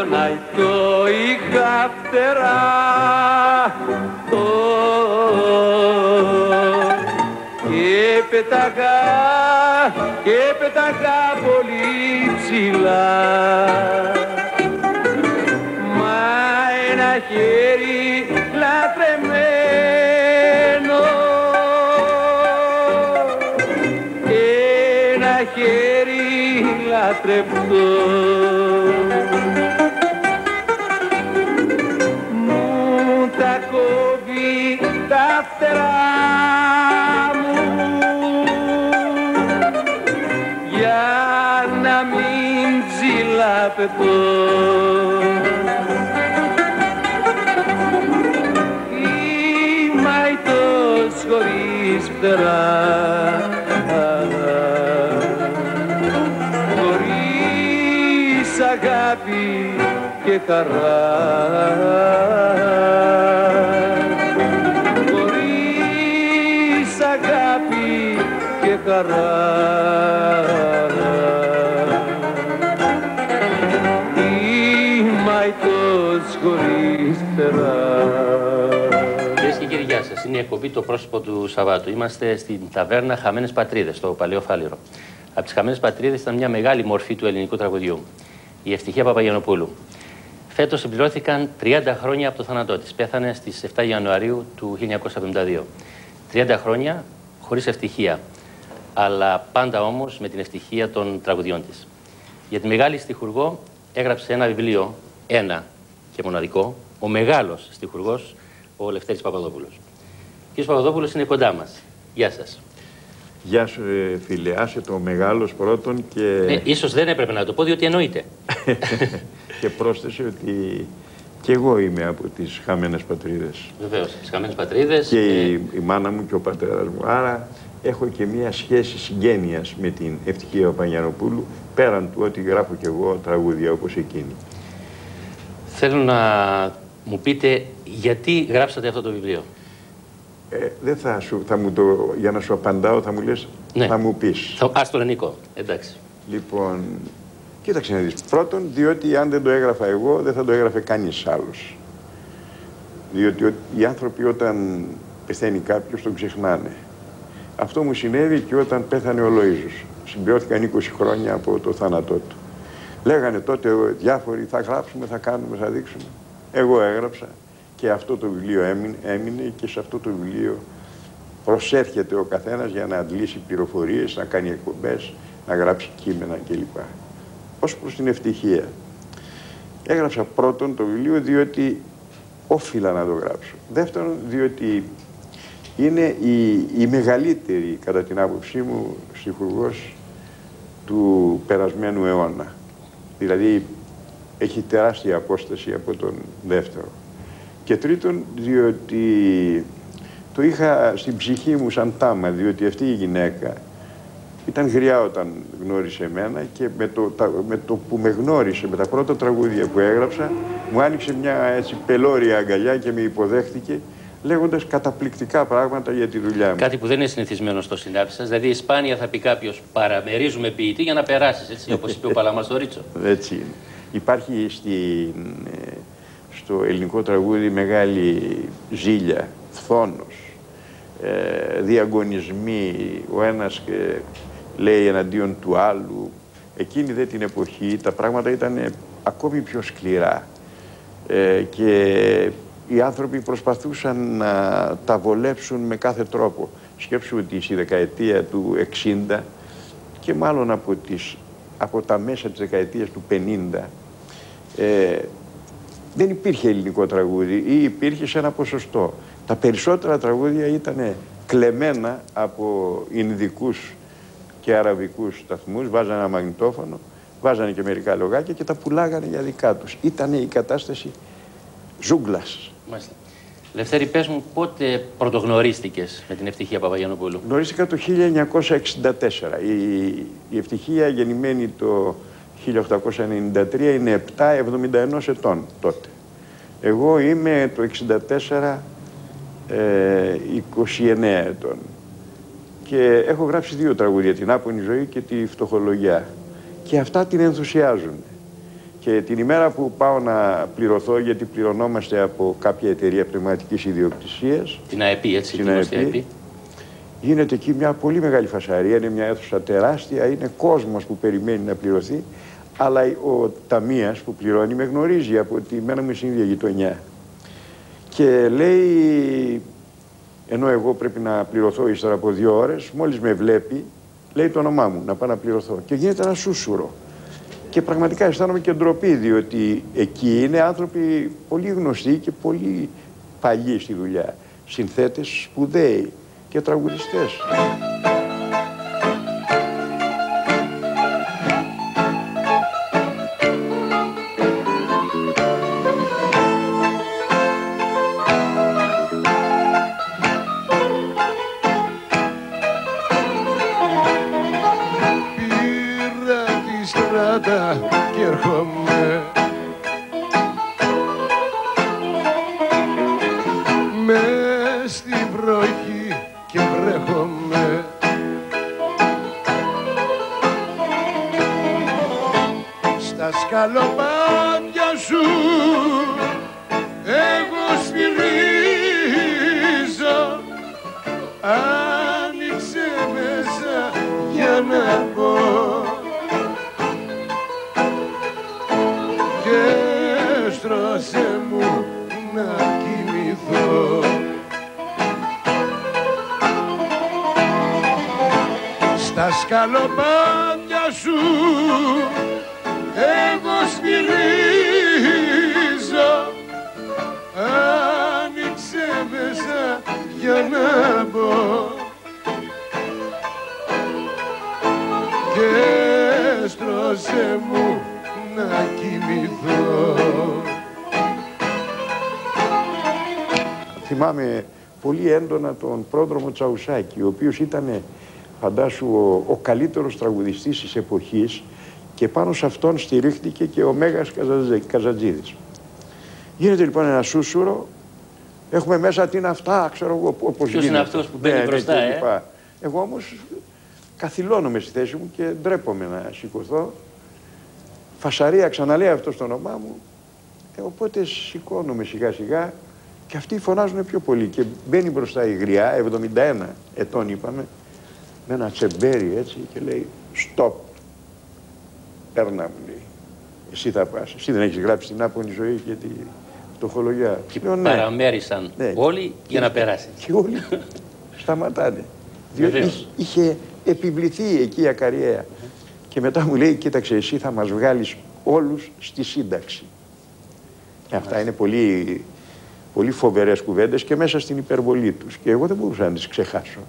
αναϊτώ η καυτερά και πέταγα πολύ ψηλά. Μα ένα χέρι λατρεμένο, ένα χέρι λατρευτό μου τα κόβει τα φτερά μου για να μην ψηλαπετώ. Είμαι αητός χωρίς φτερά, χωρίς αγάπη και χαρά, χωρίς αγάπη και χαρά. Είμαι αητός χωρίς φτερά. Κυρίες και κύριοι, γεια σας. Είναι η εκπομπή Το Πρόσωπο του Σαββάτου. Είμαστε στην ταβέρνα Χαμένες Πατρίδες, στο Παλαιό Φάληρο. Από τις Χαμένες Πατρίδες ήταν μια μεγάλη μορφή του ελληνικού τραγουδιού, η Ευτυχία Παπαγιαννοπούλου. Φέτος συμπληρώθηκαν 30 χρόνια από το θάνατό της. Πέθανε στις 7 Ιανουαρίου του 1972. 30 χρόνια χωρίς ευτυχία, αλλά πάντα όμως με την ευτυχία των τραγουδιών της. Για τη μεγάλη στιχουργό έγραψε ένα βιβλίο, ένα και μοναδικό, ο μεγάλος στιχουργός, ο Λευτέρης Παπαδόπουλος. Ο κ. Παπαδόπουλος είναι κοντά μας. Γεια σας. Γεια σου, φίλε. Άσε το μεγάλος πρώτον και... Ναι, ίσως δεν έπρεπε να το πω, διότι εννοείται. Και πρόσθεσε ότι και εγώ είμαι από τις Χαμένες Πατρίδες. Βεβαίως, τις Χαμένες Πατρίδες. Και η μάνα μου και ο πατέρας μου. Άρα έχω και μια σχέση συγγένειας με την Ευτυχία Παπαγιαννοπούλου, πέραν του ότι γράφω κι εγώ τραγούδια όπως εκείνη. Θέλω να μου πείτε γιατί γράψατε αυτό το βιβλίο. Δεν θα μου το, για να σου απαντάω θα μου λες, ναι. Θα μου πεις. Ας το ελληνικό, εντάξει. Λοιπόν, κοίταξε να δεις. Πρώτον, διότι αν δεν το έγραφα εγώ, δεν θα το έγραφε κανείς άλλος. Διότι οι άνθρωποι όταν πεθαίνει κάποιος τον ξεχνάνε. Αυτό μου συνέβη και όταν πέθανε ο Λοΐζος. Συμπληρώθηκαν 20 χρόνια από το θάνατό του. Λέγανε τότε διάφοροι, θα γράψουμε, θα κάνουμε, θα δείξουμε. Εγώ έγραψα και αυτό το βιβλίο έμεινε και σε αυτό το βιβλίο προσέρχεται ο καθένας για να αντλήσει πληροφορίες, να κάνει εκπομπές, να γράψει κείμενα κλπ. Ως προς την ευτυχία. Έγραψα πρώτον το βιβλίο διότι όφιλα να το γράψω. Δεύτερον, διότι είναι η μεγαλύτερη, κατά την άποψή μου, στιχουργός του περασμένου αιώνα. Δηλαδή, έχει τεράστια απόσταση από τον δεύτερο. Και τρίτον, διότι το είχα στην ψυχή μου σαν τάμα, διότι αυτή η γυναίκα ήταν γριά όταν γνώρισε εμένα και με το που με γνώρισε, με τα πρώτα τραγούδια που έγραψα, μου άνοιξε μια έτσι πελώρια αγκαλιά και με υποδέχτηκε, λέγοντας καταπληκτικά πράγματα για τη δουλειά μου. Κάτι που δεν είναι συνηθισμένο στο συνάφι σας, δηλαδή σπάνια θα πει κάποιος παραμερίζουμε ποιητή για να περάσεις, έτσι, όπως είπε ο Παλαμάς στο Ρίτσο. Έτσι είναι. Υπάρχει στο ελληνικό τραγούδι μεγάλη ζήλια, φθόνος, διαγωνισμοί, ο ένας λέει εναντίον του άλλου. Εκείνη δε την εποχή τα πράγματα ήταν ακόμη πιο σκληρά και οι άνθρωποι προσπαθούσαν να τα βολέψουν με κάθε τρόπο. Σκέψου ότι στη δεκαετία του 60 και μάλλον από τα μέσα της δεκαετίας του 50 δεν υπήρχε ελληνικό τραγούδι ή υπήρχε σε ένα ποσοστό. Τα περισσότερα τραγούδια ήταν κλεμμένα από ινδικούς και αραβικούς σταθμούς, βάζανε ένα μαγνητόφωνο, βάζανε και μερικά λογάκια και τα πουλάγανε για δικά τους. Ήτανε η κατάσταση ζούγκλας. Μάλιστα. Λευτέρη, πες μου, πότε πρωτογνωρίστηκες με την Ευτυχία Παπαγιαννοπούλου? Γνωρίστηκα το 1964. Η Ευτυχία, γεννημένη το 1893, είναι 71 ετών τότε. Εγώ είμαι το 1964 29 ετών. Και έχω γράψει 2 τραγούδια, την Άπονη ζωή και τη Φτωχολογιά. Και αυτά την ενθουσιάζουν. Και την ημέρα που πάω να πληρωθώ, γιατί πληρωνόμαστε από κάποια εταιρεία πνευματικής ιδιοκτησίας. Την ΑΕΠ, έτσι, την ΑΕΠ. Γίνεται εκεί μια πολύ μεγάλη φασαρία, είναι μια αίθουσα τεράστια, είναι κόσμος που περιμένει να πληρωθεί. Αλλά ο ταμείας που πληρώνει με γνωρίζει από ότι μέναμε στην ίδια γειτονιά. Και λέει, ενώ εγώ πρέπει να πληρωθώ ύστερα από 2 ώρες, μόλις με βλέπει, λέει το όνομά μου, να πάω να πληρωθώ. Και γίνεται ένα σούσουρο. Και πραγματικά αισθάνομαι και ντροπή, διότι εκεί είναι άνθρωποι πολύ γνωστοί και πολύ παλιοί στη δουλειά. Συνθέτες σπουδαίοι και τραγουδιστές. Και έρχομαι μες στη βροχή και βρέχομαι στα σκαλοπάτια σου εγώ σφυρίζω, άνοιξε μέσα για να πω και στρώσε μου να κοιμηθώ. Στα σκαλοπάτια σου εγώ σφυρίζω, άνοιξε μέσα για να μπω και στρώσε μου να κοιμηθώ. Θυμάμαι πολύ έντονα τον πρόδρομο Τσαουσάκη, ο οποίος ήταν, φαντάσου, ο καλύτερος τραγουδιστής της εποχής και πάνω σε αυτόν στηρίχτηκε και ο Μέγας Καζατζίδης. Γίνεται λοιπόν ένα σούσουρο, έχουμε μέσα τι είναι αυτά, ξέρω εγώ πώς ποιος είναι αυτός που μπαίνει μπροστά, Εγώ όμως καθυλώνομαι στη θέση μου και ντρέπομαι να σηκωθώ. Φασαρία, ξαναλέει αυτό το όνομά μου, οπότε σηκώνομαι σιγά σιγά και αυτοί φωνάζουν πιο πολύ και μπαίνει μπροστά η γριά, 71 ετών είπαμε, με ένα τσεμπέρι έτσι και λέει «Stop, παίρνα» μου λέει, «Εσύ θα πας, εσύ δεν έχεις γράψει την άπονη ζωή και τη φτωχολογιά». Και παραμέρισαν όλοι για να περάσει. Και όλοι σταματάνε, διότι είχε επιβληθεί εκεί η ακαριέα. Και μετά μου λέει, κοίταξε, εσύ θα μας βγάλεις όλους στη σύνταξη. Αυτά είναι πολύ, πολύ φοβερές κουβέντες και μέσα στην υπερβολή τους. Και εγώ δεν μπορούσα να τις ξεχάσω.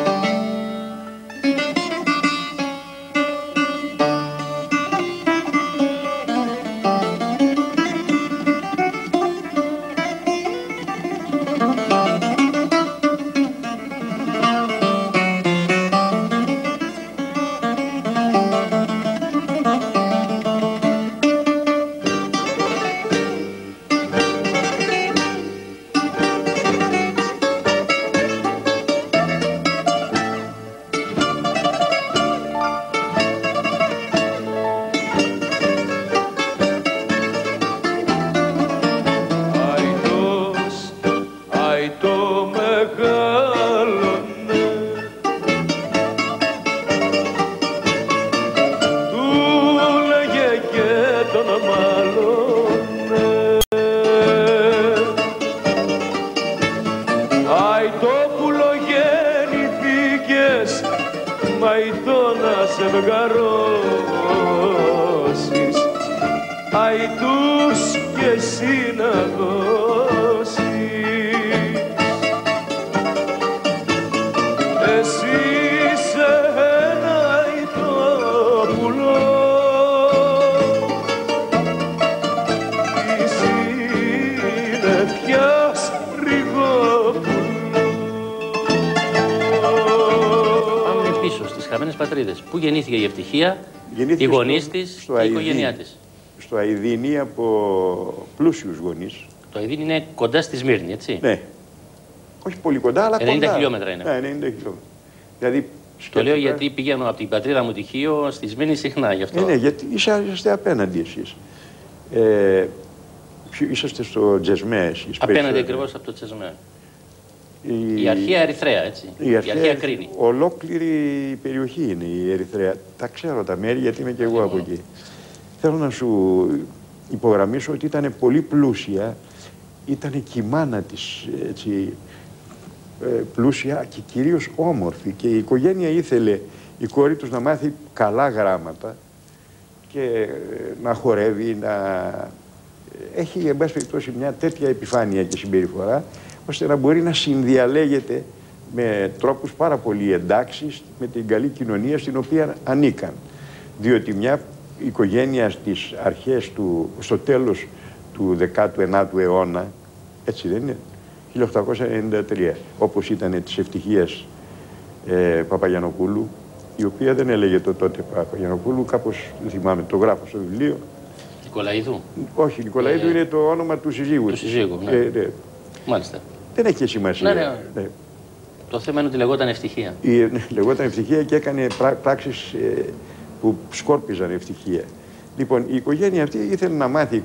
ζευγαρώσεις, αητούς και εσύ να δώσεις. Εσύ σε ένα αητόπουλο της συννεφιάς ρηγόπουλο. Πάμε πίσω στις χαμένες πατρίδες. Πού γεννήθηκε η Ευτυχία, οι γονείς της και η οικογένειά της? Στο Αηδίνη από πλούσιους γονείς. Το Αηδίνη είναι κοντά στη Σμύρνη, έτσι? Ναι. Όχι πολύ κοντά, αλλά 90 κοντά. χιλιόμετρα είναι. Ναι, 90 χιλιόμετρα. Δηλαδή, το λέω γιατί πηγαίνω από την πατρίδα μου τη Χίο στη Σμύρνη συχνά γι' αυτό. Ναι, γιατί είσαστε απέναντι εσείς. Είσαστε στο Τζεσμέ. Απέναντι ακριβώς από το Τζεσμέ. Η αρχαία Ερυθρέα, έτσι. Η αρχαία Κρίνη. Ολόκληρη περιοχή είναι η Ερυθρέα. Τα ξέρω τα μέρη γιατί είμαι και εγώ από εκεί. Θέλω να σου υπογραμμίσω ότι ήταν πολύ πλούσια. Ήταν και η μάνα της έτσι, πλούσια και κυρίως όμορφη. Και η οικογένεια ήθελε η κόρη τους να μάθει καλά γράμματα και να χορεύει, να έχει εν πάση περιπτώσει μια τέτοια επιφάνεια και συμπεριφορά, ώστε να μπορεί να συνδιαλέγεται με τρόπους πάρα πολύ εντάξεις με την καλή κοινωνία στην οποία ανήκαν. Διότι μια οικογένεια στις αρχές στο τέλος του 19ου αιώνα, έτσι δεν είναι, 1893, όπως ήταν της Ευτυχίας Παπαγιαννοπούλου, η οποία δεν έλεγε το τότε Παπαγιαννοπούλου, κάπως δεν θυμάμαι, το γράφω στο βιβλίο. Νικολαίδου. Όχι, Νικολαίδου είναι το όνομα του συζύγου. Του συζύγου, ναι. Ναι. Μάλιστα. Δεν έχει σημασία. Ναι. Το θέμα είναι ότι λεγόταν Ευτυχία. Λεγόταν Ευτυχία και έκανε πράξεις που σκόρπιζαν ευτυχία. Λοιπόν, η οικογένεια αυτή ήθελε να μάθει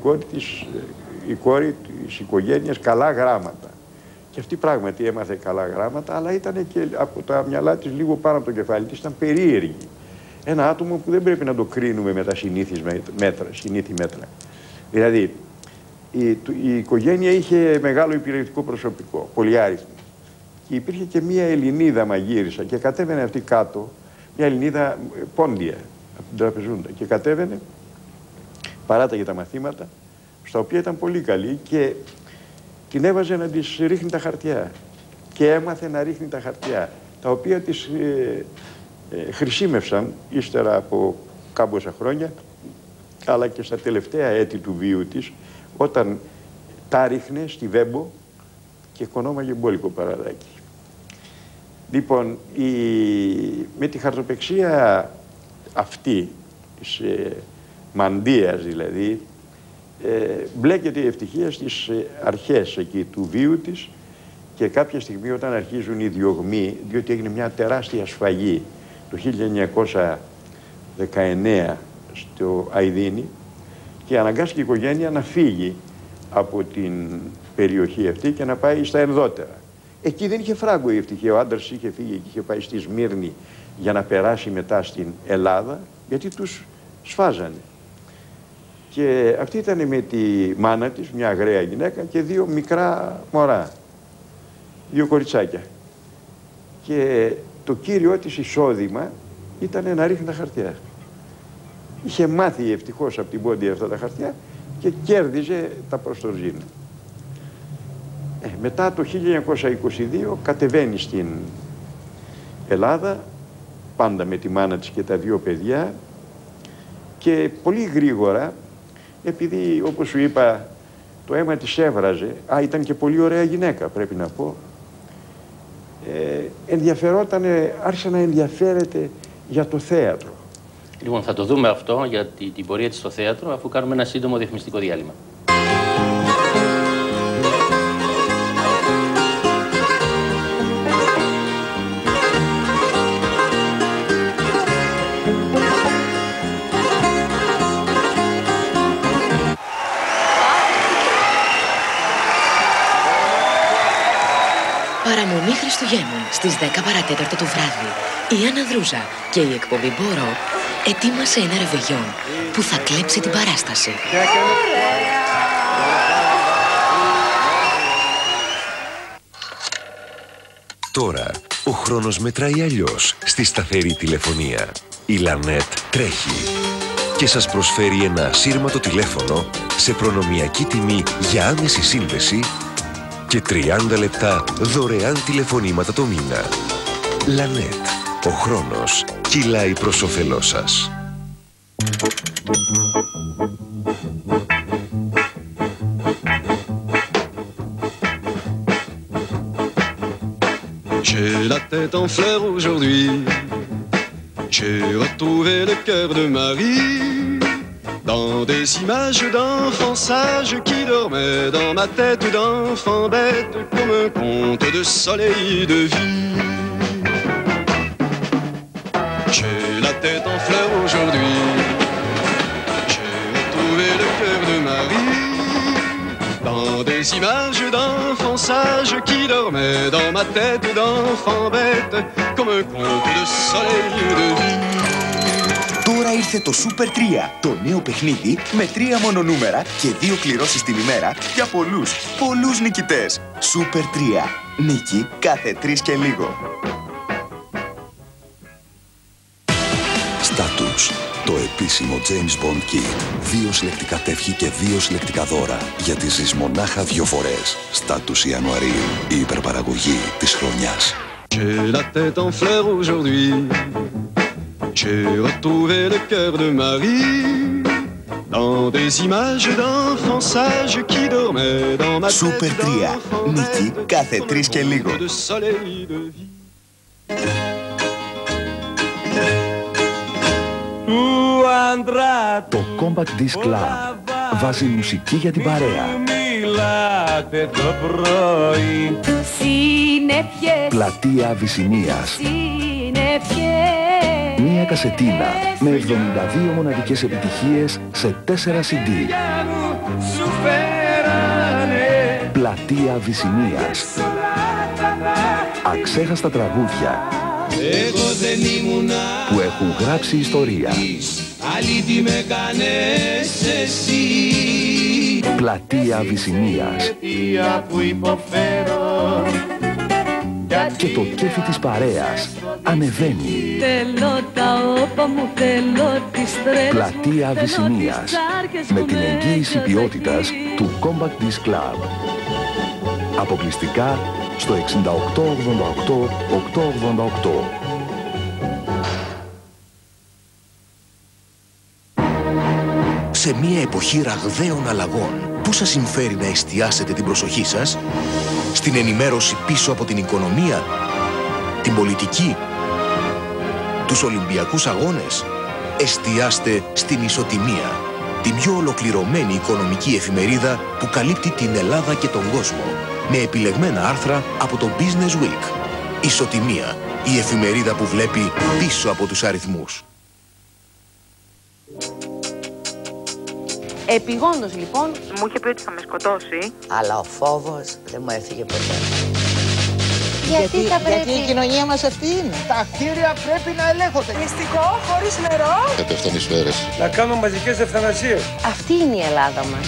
η κόρη της οικογένειας καλά γράμματα. Και αυτή πράγματι έμαθε καλά γράμματα, αλλά ήταν και από τα μυαλά της λίγο πάνω από το κεφάλι της, ήταν περίεργη. Ένα άτομο που δεν πρέπει να το κρίνουμε με τα συνήθη μέτρα. Δηλαδή, η οικογένεια είχε μεγάλο υπηρετικό προσωπικό, πολυάριθμο. Και υπήρχε και μία Ελληνίδα μαγείρισα και κατέβαινε αυτή κάτω, μια Ελληνίδα πόντια από την Τραπεζούντα. Και κατέβαινε, παράταγε τα μαθήματα, στα οποία ήταν πολύ καλή και την έβαζε να της ρίχνει τα χαρτιά. Και έμαθε να ρίχνει τα χαρτιά, τα οποία της χρησιμεύσαν ύστερα από κάμποσα χρόνια, αλλά και στα τελευταία έτη του βίου της, όταν τα ρίχνε στη Βέμπο και κονόμαγε μπόλικο παραδάκι. Λοιπόν, με τη χαρτοπαιξία αυτή, της μαντίας δηλαδή, μπλέκεται η Ευτυχία στις αρχές εκεί του βίου της και κάποια στιγμή όταν αρχίζουν οι διωγμοί, διότι έγινε μια τεράστια σφαγή το 1919 στο Αηδίνη και αναγκάστηκε η οικογένεια να φύγει από την περιοχή αυτή και να πάει στα ενδότερα. Εκεί δεν είχε φράγκο η Ευτυχία, ο άντρας είχε φύγει και είχε πάει στη Σμύρνη για να περάσει μετά στην Ελλάδα, γιατί τους σφάζανε. Και αυτή ήταν με τη μάνα της, μια αγραία γυναίκα και δύο μικρά μωρά, δύο κοριτσάκια. Και το κύριο της εισόδημα ήταν να ρίχνει τα χαρτιά. Είχε μάθει ευτυχώς από την πόντια αυτά τα χαρτιά και κέρδιζε τα προστοζίνα. Μετά το 1922 κατεβαίνει στην Ελλάδα, πάντα με τη μάνα της και τα δύο παιδιά, και πολύ γρήγορα, επειδή όπως σου είπα το αίμα της έβραζε, ήταν και πολύ ωραία γυναίκα πρέπει να πω, άρχισε να ενδιαφέρεται για το θέατρο. Λοιπόν, θα το δούμε αυτό για την πορεία της στο θέατρο, αφού κάνουμε ένα σύντομο διαφημιστικό διάλειμμα. Παραμονή Χριστουγέννων στις 10 παρατέταρτο το βράδυ. Η Άννα Δρούζα και η εκπομπή Μπορώ ετοίμασε ένα ρεβεγιόν που θα κλέψει την παράσταση. Τώρα ο χρόνος μετράει αλλιώς στη σταθερή τηλεφωνία. Η Λανέτ τρέχει και σας προσφέρει ένα ασύρματο τηλέφωνο σε προνομιακή τιμή για άμεση σύνδεση και 30 λεπτά δωρεάν τηλεφωνήματα το μήνα. Λανέτ. Ο χρόνος κυλάει προς όφελός σας. J'ai la tête en fleurs aujourd'hui. J'ai retrouvé le cœur de Marie. Dans des images d'enfants sages qui dormaient dans ma tête d'enfant bête comme un conte de soleil et de vie. J'ai la tête en fleurs aujourd'hui. J'ai retrouvé le cœur de Marie. des images d'enfants sages qui dormaient dans ma tête d'enfant bête comme un conte de soleil et de vie. Τώρα ήρθε το Super 3, το νέο παιχνίδι με 3 μόνο νούμερα και 2 κληρώσεις την ημέρα για πολλούς νικητές. Super 3, νίκη κάθε 3 και λίγο. Status, το επίσημο James Bond Kit. 2 συλλεκτικά τεύχη και 2 συλλεκτικά δώρα, γιατί ζεις μονάχα 2 φορές. Status Ιανουαρίου, η υπερπαραγωγή της χρονιάς. J'ai la tête en fleurs aujourd'hui. J'ai retrouvé le cœur de Marie dans des images d'enfants sages qui dormaient dans ma tête Super 3, νίκη κάθε 3 και λίγο. de soleil de vie. Το Compact Disc Club βάζει μουσική για την παρέα. Μιλάτε το πρωί. Συννεφιές, Πλατεία Αβυσσινίας. Μία κασετίνα με 72 μοναδικές επιτυχίες σε 4 CD. Σου φέρανε. Πλατεία Αβυσσινίας. Αξέχαστα τραγούδια Εγώ δεν ήμουνα. που έχουν γράψει ιστορία. Αλήτη με κάνες εσύ. Πλατεία Αβυσσινίας. Αιτία που υποφέρω. Και το κέφι της παρέας ανεβαίνει. θέλω τα όπα μου, θέλω τις τρέλες. Πλατεία Αβυσσινίας. Με την εγγύηση ποιότητας του Compact Disc Club. Αποκλειστικά στο 6888 888. Σε μια εποχή ραγδαίων αλλαγών, πού σας συμφέρει να εστιάσετε την προσοχή σας? Στην ενημέρωση πίσω από την οικονομία, την πολιτική, τους Ολυμπιακούς Αγώνες? Εστιάστε στην Ισοτιμία, την πιο ολοκληρωμένη οικονομική εφημερίδα που καλύπτει την Ελλάδα και τον κόσμο, με επιλεγμένα άρθρα από το Business Week. Ισοτιμία, η εφημερίδα που βλέπει πίσω από τους αριθμούς. Επιγόντως λοιπόν μου είχε πει ότι θα με σκοτώσει. αλλά ο φόβος δεν μου έφυγε ποτέ. Γιατί η κοινωνία μας αυτή είναι. Τα κτίρια πρέπει να ελέγχονται. Μυστικό, χωρίς νερό. Κατευθύνει σφαίρες. Να κάνουν μαζικές ευθανασίες. Αυτή είναι η Ελλάδα μας.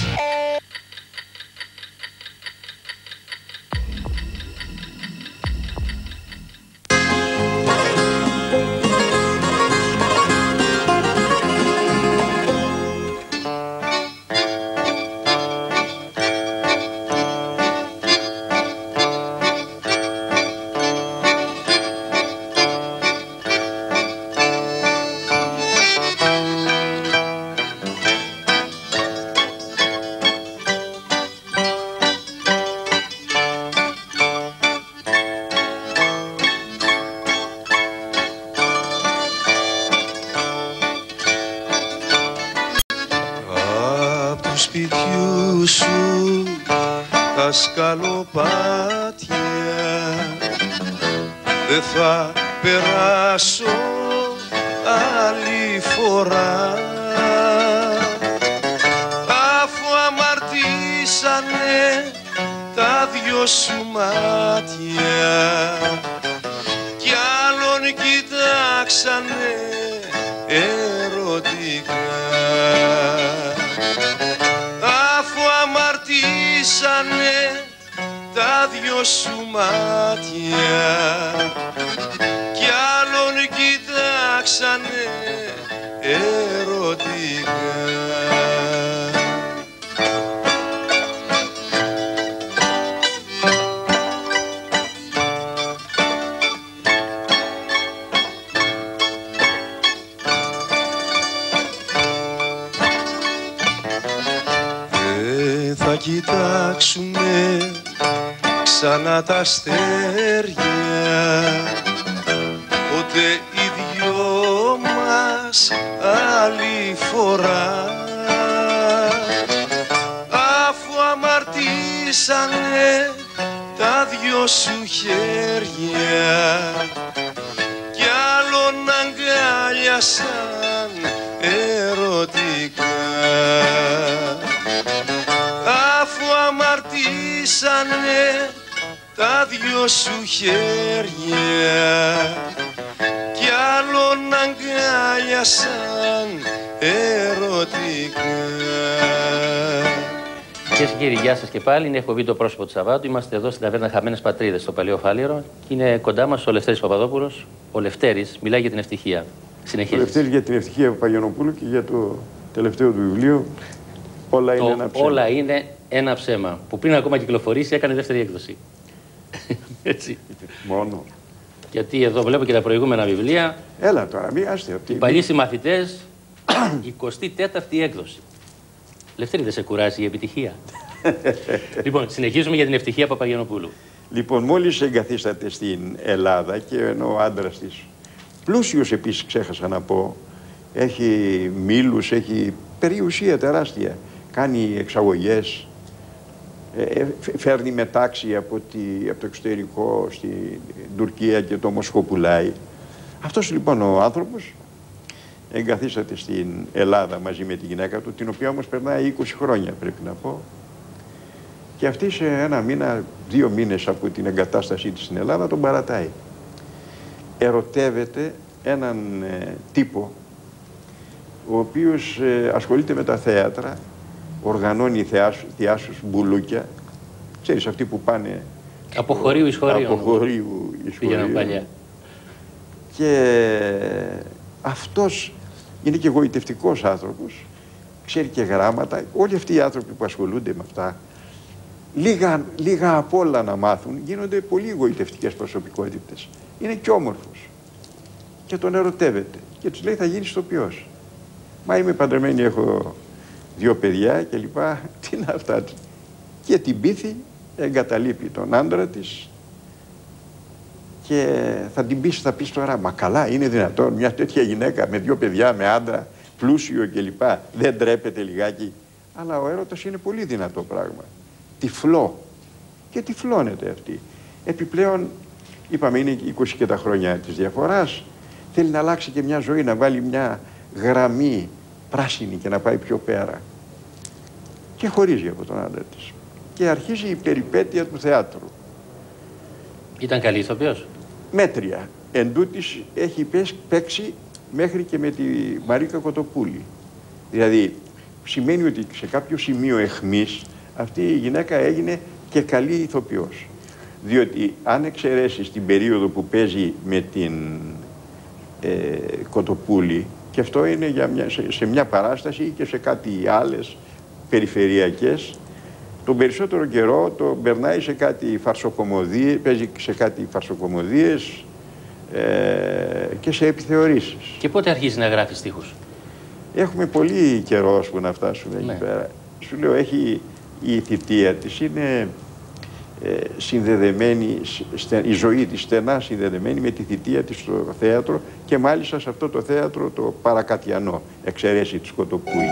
Σπιτιού σου τα σκαλοπάτια δεν θα περάσω άλλη φορά, αφού αμαρτήσανε τα δυο σου μάτια κι άλλον κοιτάξανε ερωτικά. Αμαρτήσανε τα δυο σου μάτια κι άλλον κοιτάξανε ερωτικά. Θα κοιτάξουμε ξανά τα αστέρια, ποτέ οι δυο μας άλλη φορά, αφού αμαρτήσανε τα δυο σου χέρια κι άλλον αγκάλιασαν ερωτικά, αφού αμαρτήσανε κλείσανε τα δυο σου χέρια κι άλλον αγκάλιασαν ερωτικά. Κυρίες και κύριοι, γεια σας και πάλι. Είναι εκπομπή το πρόσωπο του Σαββάτου. Είμαστε εδώ στην ταβέρνα Χαμένες Πατρίδες, στο Παλαιό Φάληρο. Και είναι κοντά μας ο Λευτέρης Παπαδόπουλος. Ο Λευτέρης μιλάει για την ευτυχία. Συνεχίζει. Ο Λευτέρης για την ευτυχία του Παγιανοπούλου και για το τελευταίο του βιβλίο. Όλα είναι ένα ψέμα. Όλα είναι ένα ψέμα. Που πριν ακόμα κυκλοφορήσει έκανε δεύτερη έκδοση. Έτσι. Μόνο. Γιατί εδώ βλέπω και τα προηγούμενα βιβλία. Έλα τώρα, μην άστε. Οι παλιοί συμμαθητές, 24η έκδοση. Λευτέρη, δεν σε κουράζει η επιτυχία? Λοιπόν, συνεχίζουμε για την ευτυχία Παπαγιανοπούλου. Λοιπόν, μόλις εγκαθίσταται στην Ελλάδα και ενώ ο άντρας της, πλούσιος επίσης ξέχασα να πω, έχει μήλους, έχει περιουσία τεράστια, κάνει εξαγωγές, φέρνει μετάξι από το εξωτερικό στην Τουρκία και το μοσχοπουλάει. Αυτός λοιπόν ο άνθρωπος εγκαθίσταται στην Ελλάδα μαζί με τη γυναίκα του, την οποία όμως περνάει 20 χρόνια πρέπει να πω. Και αυτή σε ένα μήνα, 2 μήνες από την εγκατάστασή της στην Ελλάδα τον παρατάει. Ερωτεύεται έναν τύπο ο οποίος ασχολείται με τα θέατρα, οργανώνει θεάσους, μπουλούκια, ξέρεις αυτοί που πάνε από χωρίου εις χωρίο. Από χωρίου εις χωρίο. Και αυτός είναι και γοητευτικός άνθρωπος, ξέρει και γράμματα. Όλοι αυτοί οι άνθρωποι που ασχολούνται με αυτά, λίγα απ' όλα να μάθουν, γίνονται πολύ γοητευτικές προσωπικότητες. Είναι και όμορφος και τον ερωτεύεται και τους λέει θα γίνεις ηθοποιός. Μα είμαι παντρεμένη, έχω 2 παιδιά και λοιπά. Τι είναι αυτά? Και την πείθει, εγκαταλείπει τον άντρα της και θα πεις τώρα, μα καλά είναι δυνατόν μια τέτοια γυναίκα με 2 παιδιά, με άντρα, πλούσιο και λοιπά, δεν τρέπεται λιγάκι? Αλλά ο έρωτας είναι πολύ δυνατό πράγμα. Τυφλό. Και τυφλώνεται αυτή. Επιπλέον, είπαμε είναι 20 και τα χρόνια της διαφοράς, θέλει να αλλάξει και μια ζωή, να βάλει μια γραμμή πράσινη και να πάει πιο πέρα. Και χωρίζει από τον άντρα της. Και αρχίζει η περιπέτεια του θεάτρου. Ήταν καλή ηθοποιός? Μέτρια. Εν τούτης έχει παίξει μέχρι και με τη Μαρίκα Κοτοπούλη. Δηλαδή, σημαίνει ότι σε κάποιο σημείο εχμής αυτή η γυναίκα έγινε και καλή ηθοποιός. Διότι αν εξαιρέσεις την περίοδο που παίζει με την Κοτοπούλη, και αυτό είναι σε μια παράσταση και σε κάτι άλλες περιφερειακές, τον περισσότερο καιρό το περνάει σε κάτι φαρσοκομωδίες, παίζει σε κάτι φαρσοκομωδίες και σε επιθεωρήσεις. Και πότε αρχίζει να γράφει στίχους? Έχουμε πολύ καιρό που να φτάσουμε εκεί πέρα. Σου λέω, η θητεία της είναι συνδεδεμένη, η ζωή της στενά συνδεδεμένη με τη θητεία της στο θέατρο και μάλιστα σε αυτό το θέατρο το παρακατιανό, εξαιρέσει της Κοτοπούλη.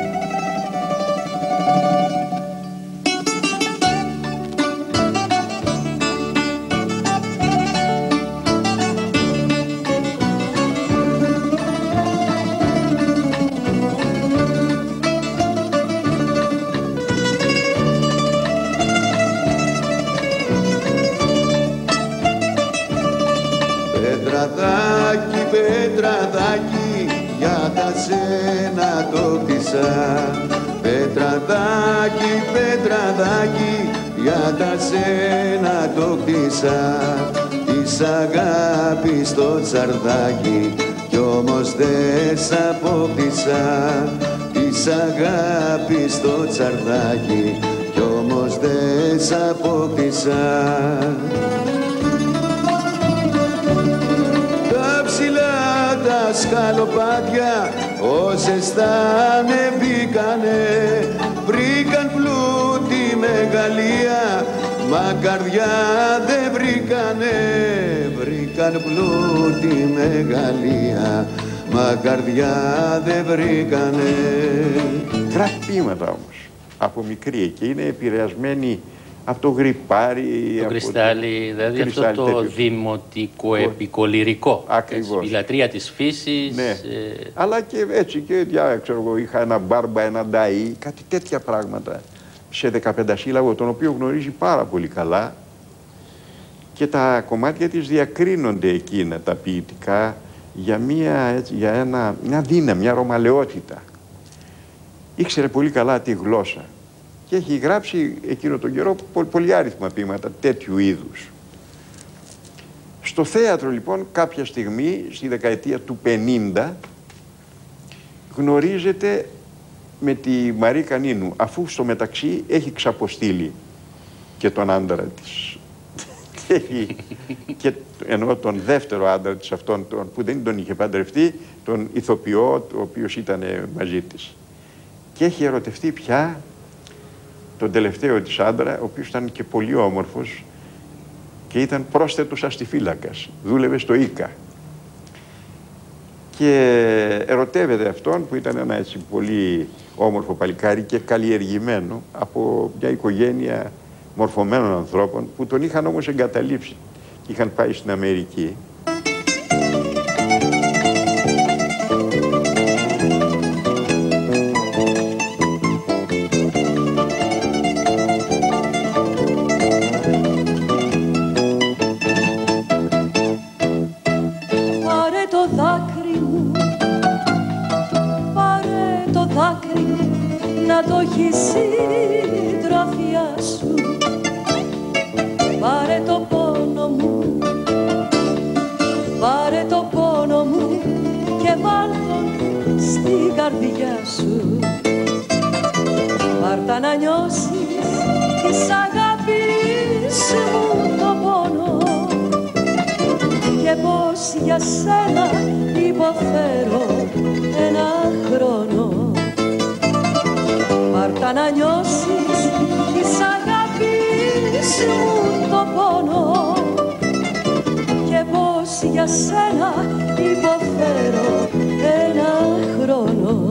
Πετραδάκι, για τα σένα το κτίσα. Πετραδάκι, πετραδάκι, για τα σένα το κτίσα. Της αγάπης το τσαρδάκι, κι όμως δεν σ' απόκτησα. Της αγάπης το τσαρδάκι, κι όμως δεν σ' απόκτησα. Τα σκαλοπάτια όσες τα ανεβήκανε, βρήκαν πλούτη μεγαλεία, μα καρδιά δεν βρήκανε. Βρήκαν πλούτη μεγαλεία, μα καρδιά δεν βρήκανε. Γράφει ποίηματα όμως, από μικρή, και είναι επηρεασμένη από το γρυπάρι, το κρυστάλλι, δηλαδή αυτό το δημοτικό επικολυρικό. Ακριβώς. Η λατρεία της φύσης. Ναι. Αλλά και έτσι και ξέρω εγώ, είχα ένα μπάρμπα, ένα νταΐ, κάτι τέτοια πράγματα. σε 15 σύλλαβο, τον οποίο γνωρίζει πάρα πολύ καλά, και τα κομμάτια της διακρίνονται εκείνα τα ποιητικά για μια δύναμη, μια ρωμαλαιότητα. Ήξερε πολύ καλά τη γλώσσα και έχει γράψει εκείνο τον καιρό πολυάριθμα ποίηματα τέτοιου είδους. Στο θέατρο λοιπόν κάποια στιγμή, στη δεκαετία του 50, γνωρίζεται με τη Μαρή Κανίνου, αφού στο μεταξύ έχει ξαποστείλει και τον άντρα της. Και εννοώ τον δεύτερο άντρα της, αυτόν που δεν τον είχε παντρευτεί, τον ηθοποιό, ο οποίος ήταν μαζί της. Και έχει ερωτευτεί πια τον τελευταίο της άντρα, ο οποίος ήταν και πολύ όμορφος και ήταν πρόσθετος αστιφύλακας, δούλευε στο ΙΚΑ. Και ερωτεύεται αυτόν, που ήταν ένα έτσι πολύ όμορφο παλικάρι και καλλιεργημένο από μια οικογένεια μορφωμένων ανθρώπων, που τον είχαν όμως εγκαταλείψει και είχαν πάει στην Αμερική. Πάρε το δάκρυ μου, πάρε το δάκρυ μου, να το έχεις συντροφιά σου. Πάρε το πόνο μου, πάρε το πόνο μου και βάλ' τον στην καρδιά σου. Πάρ' τα να νιώσεις της αγάπης μου το πόνο και πως για σένα υποφέρω ένα χρόνο. Πάρ' τα να νιώσεις της αγάπης μου το πόνο και πως για σένα υποφέρω ένα χρόνο.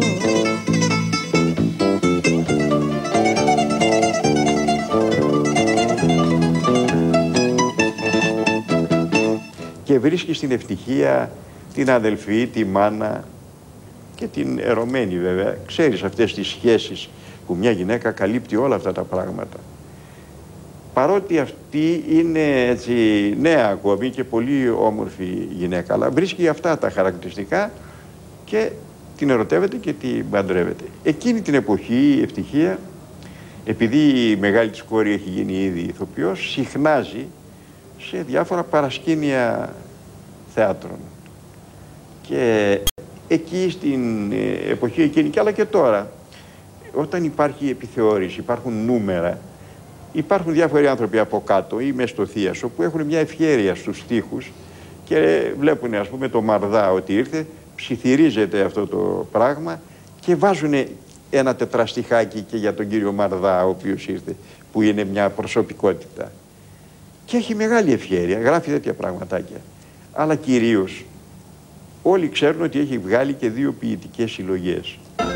Και βρίσκει στην ευτυχία την αδελφή, τη μάνα και την ερωμένη βέβαια. Ξέρεις αυτές τις σχέσεις που μια γυναίκα καλύπτει όλα αυτά τα πράγματα. Παρότι αυτή είναι έτσι νέα ακόμη και πολύ όμορφη γυναίκα, αλλά βρίσκει αυτά τα χαρακτηριστικά και την ερωτεύεται και την παντρεύεται. Εκείνη την εποχή η ευτυχία, επειδή η μεγάλη της κόρη έχει γίνει ήδη ηθοποιός, συχνάζει σε διάφορα παρασκήνια θέατρων. Και εκεί στην εποχή εκείνη, αλλά και τώρα, όταν υπάρχει επιθεώρηση, υπάρχουν νούμερα, υπάρχουν διάφοροι άνθρωποι από κάτω ή μες στο θίασο που έχουν μια ευχέρεια στους στίχους και βλέπουν, ας πούμε, το Μαρδά ότι ήρθε, ψιθυρίζεται αυτό το πράγμα και βάζουν ένα τετραστιχάκι και για τον κύριο Μαρδά, ο οποίος ήρθε, που είναι μια προσωπικότητα. Και έχει μεγάλη ευχέρεια, γράφει τέτοια πραγματάκια. Αλλά κυρίως όλοι ξέρουν ότι έχει βγάλει και 2 ποιητικές συλλογές.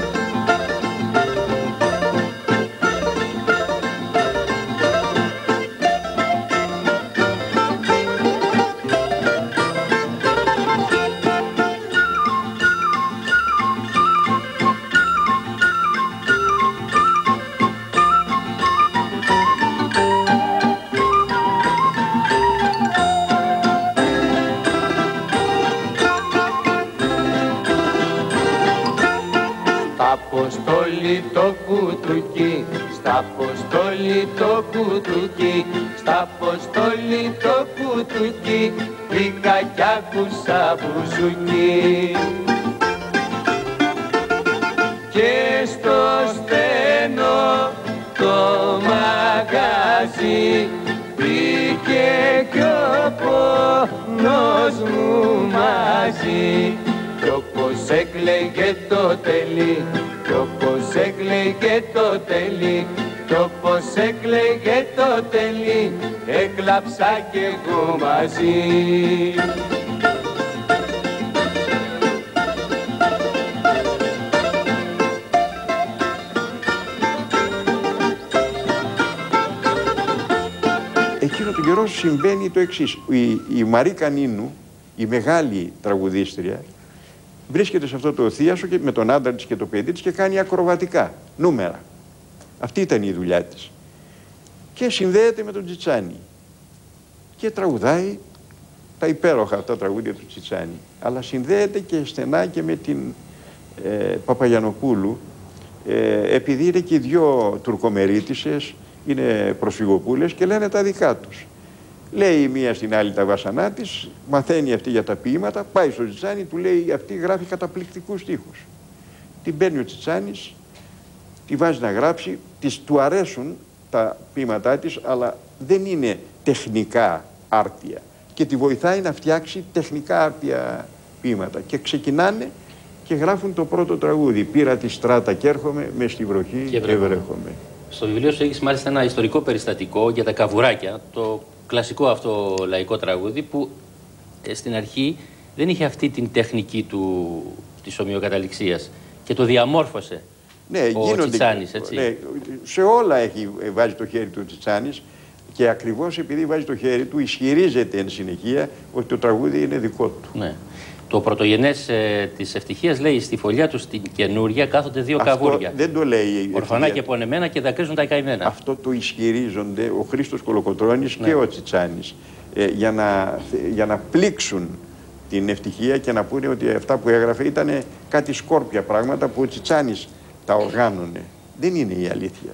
Το κουτουκί, στα αποστόλη το κουτουκί, στα αποστόλη το κουτουκί, βρήκα κι άκουσα μπουζουκί. Και στο στενό το μαγαζί βρήκε κι ο πόνος μου μαζί. Κι όπως έκλαιγε το τελί, κι όπως έκλαιγε το τελί, κι όπως έκλαιγε το τελί, έκλαψα κι εγώ μαζί. Εκείνο τον καιρό συμβαίνει το εξής. Η Μαρή Κανίνου, η μεγάλη τραγουδίστρια, βρίσκεται σε αυτό το θίασο και με τον άντρα της και το παιδί της και κάνει ακροβατικά νούμερα. Αυτή ήταν η δουλειά της. Και συνδέεται με τον Τσιτσάνη. Και τραγουδάει τα υπέροχα αυτά τραγούδια του Τσιτσάνη. Αλλά συνδέεται και στενά και με την Παπαγιαννοπούλου, επειδή είναι και οι δυο τουρκομερίτισσες, είναι προσφυγοπούλες και λένε τα δικά τους. Λέει η μία στην άλλη τα βάσανά της, μαθαίνει αυτή για τα ποίηματα, πάει στο Τσιτσάνη, του λέει αυτή γράφει καταπληκτικούς στίχους. Την παίρνει ο Τσιτσάνης, τη βάζει να γράψει, του αρέσουν τα ποίηματά της, αλλά δεν είναι τεχνικά άρτια. Και τη βοηθάει να φτιάξει τεχνικά άρτια ποίηματα. Και ξεκινάνε και γράφουν το πρώτο τραγούδι. Πήρα τη στράτα και έρχομαι, μες στη βροχή και βρέχομαι. Στο βιβλίο σου έχεις μάλιστα ένα ιστορικό περιστατικό για τα καβουράκια, το κλασικό αυτό λαϊκό τραγούδι που στην αρχή δεν είχε αυτή την τεχνική της ομοιοκαταληξίας και το διαμόρφωσε ο Τσιτσάνης, έτσι. Ναι, σε όλα έχει βάζει το χέρι του ο Τσιτσάνης και ακριβώς επειδή βάζει το χέρι του ισχυρίζεται εν συνεχεία ότι το τραγούδι είναι δικό του. Ναι. Το πρωτογενές της ευτυχίας λέει στη φωλιά του στην καινούρια κάθονται δύο καβούρια. Δεν το λέει. Ορφανά και πονεμένα και δακρύζουν τα καημένα. Αυτό το ισχυρίζονται ο Χρήστος Κολοκοτρώνης και ο Τσιτσάνης για να πλήξουν την ευτυχία και να πούνε ότι αυτά που έγραφε ήταν κάτι σκόρπια πράγματα που ο Τσιτσάνης τα οργάνωνε. Δεν είναι η αλήθεια.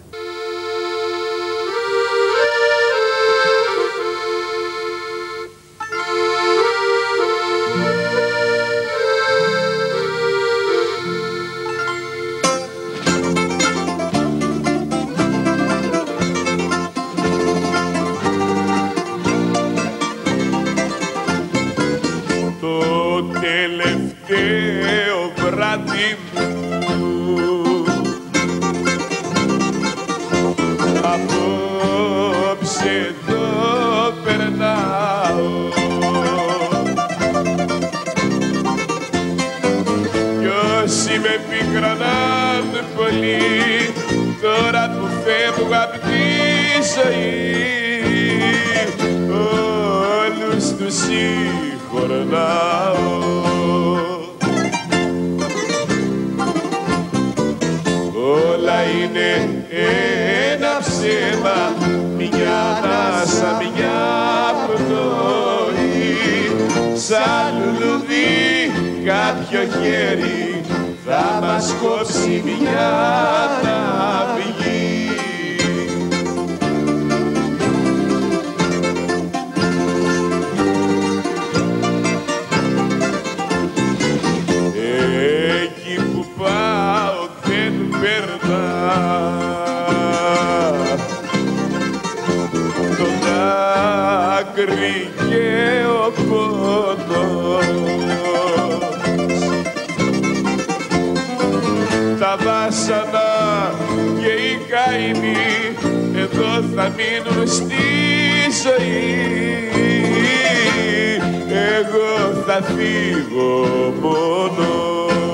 Όλα είναι ένα ψέμα, μια ανάσα, μια πνοή. Σαν λουλουδί κάποιο χέρι θα μας κόψει μια ναυγή. Και ο πόνος, τα βάσανα και οι καημοί εδώ θα μείνουν στη ζωή. Εγώ θα φύγω μόνος.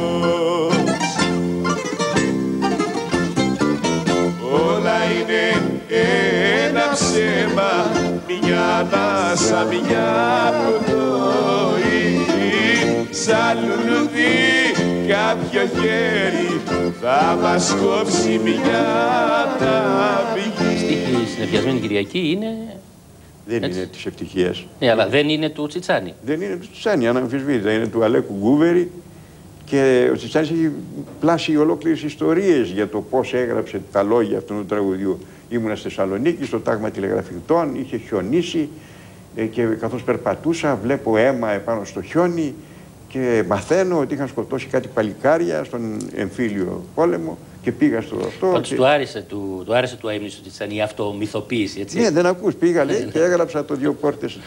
Όλα είναι ένα ψέμα, μια ανάσα, μια πνοή. Σαν λουλουδί κάποιο χέρι θα μας κόψει μια ναυγή. Στίχη συνεφιασμένη Κυριακή είναι... Δεν είναι της ευτυχίας. Ναι, αλλά δεν είναι του Τσιτσάνη. Δεν είναι του Τσιτσάνη, αναμφισβήτητα. Είναι του Αλέκου Γκούβερη και ο Τσιτσάνης έχει πλάσει ολόκληρες ιστορίες για το πώς έγραψε τα λόγια αυτού του τραγουδιού. Ήμουνα στη Θεσσαλονίκη, στο τάγμα τηλεγραφικών, είχε χιονίσει και καθώς περπατούσα βλέπω αίμα επάνω στο χιόνι και μαθαίνω ότι είχαν σκοτώσει κάτι παλικάρια στον εμφύλιο πόλεμο και πήγα στο αυτό. Πάντως του άρεσε του αείμνηση του Τσιτσάνη η αυτομυθοποίηση, έτσι. Ναι, δεν ακούς, πήγα λέει και έγραψα το δύο πόρτες,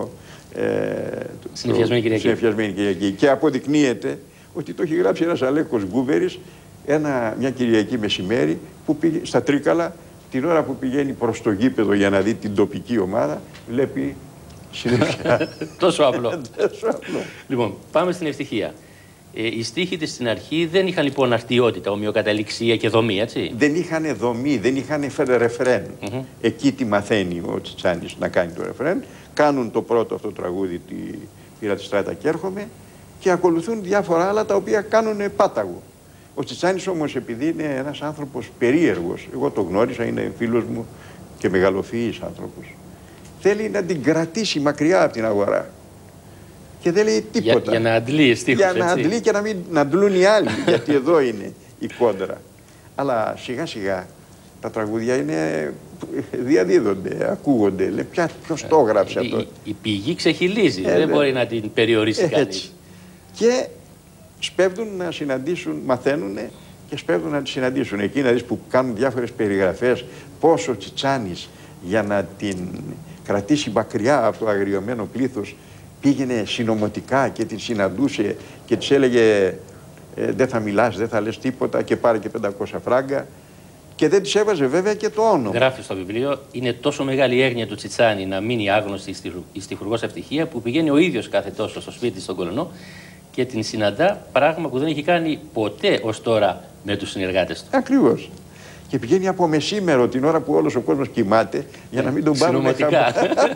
Συνεφιασμένη Κυριακή. Και αποδεικνύεται ότι το έχει γράψει ένας Αλέκος Γκούβερης μια Κυριακή μεσημέρι που πήγε στα Τρίκαλα. Την ώρα που πηγαίνει προς το γήπεδο για να δει την τοπική ομάδα, βλέπει συνέχεια. Τόσο απλό. Λοιπόν, πάμε στην ευτυχία. Οι στίχοι της στην αρχή δεν είχαν λοιπόν αρτιότητα, ομοιοκαταληξία και δομή, έτσι. Δεν είχαν δομή, δεν είχαν ρεφρέν. Εκεί τι μαθαίνει ο Τσιτσάνης να κάνει το ρεφρέν. Κάνουν το πρώτο αυτό τραγούδι, πήρα τη στράτα και έρχομαι, και ακολουθούν διάφορα άλλα τα οποία κάνουν πάταγο. Ο Τσιτσάνης όμως, επειδή είναι ένας άνθρωπος περίεργος, εγώ το γνώρισα, είναι φίλος μου και μεγαλοφυής άνθρωπος, θέλει να την κρατήσει μακριά από την αγορά. Και δεν λέει τίποτα. Για να αντλεί στίχους, για να αντλεί και να μην να αντλούν οι άλλοι, γιατί εδώ είναι η κόντρα. Αλλά σιγά σιγά τα τραγούδια είναι, διαδίδονται, ακούγονται. Λέει, ποιος το έγραψε αυτό. Η πηγή ξεχυλίζει, δεν μπορεί να την περιορίσει κανείς. Και σπέβδουν να συναντήσουν, μαθαίνουν και σπέβδουν να τη συναντήσουν. Εκεί να δεις που κάνουν διάφορες περιγραφές πώς ο Τσιτσάνης για να την κρατήσει μακριά από το αγριωμένο πλήθος πήγαινε συνωμοτικά και την συναντούσε και της έλεγε δεν θα μιλάς, δεν θα λες τίποτα και πάρε και 500 φράγκα. Και δεν της έβαζε βέβαια και το όνομα. Γράφει στο βιβλίο, είναι τόσο μεγάλη η έγνοια του Τσιτσάνη να μείνει άγνωστη η στιχουργός ευτυχία που πηγαίνει ο ίδιος κάθε τόσο στο σπίτι στον Κολονό και την συναντά, πράγμα που δεν έχει κάνει ποτέ ως τώρα με τους συνεργάτες του. Ακριβώς. Και πηγαίνει από μεσήμερο την ώρα που όλος ο κόσμος κοιμάται για να μην τον πάρουν χαμπάρι.